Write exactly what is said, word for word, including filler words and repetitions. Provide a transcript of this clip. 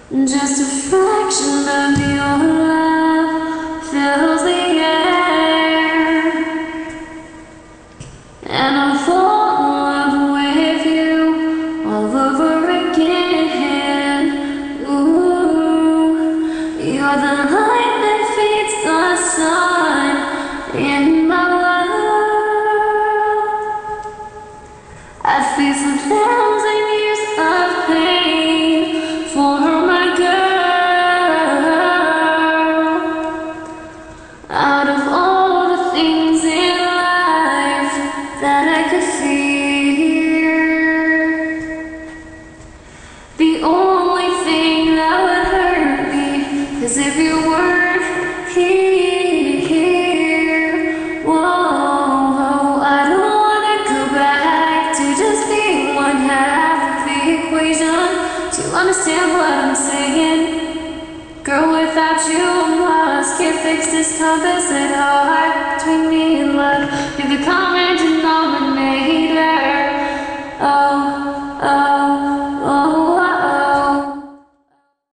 Just a fraction of your love fills the air, and I'm falling in love with you all over again. Ooh, you're the light that feeds the sun in my world. I'd face a thousand years of pain for my girl. Out of all the things in life that I could fear, the only thing that would hurt me is if you weren't here. Whoa, I don't wanna go back to just being one half of the equation. Do you understand what I'm saying? Girl, without you I'm lost. Can't fix this composite heart between me and love. You're the common denominator. Oh.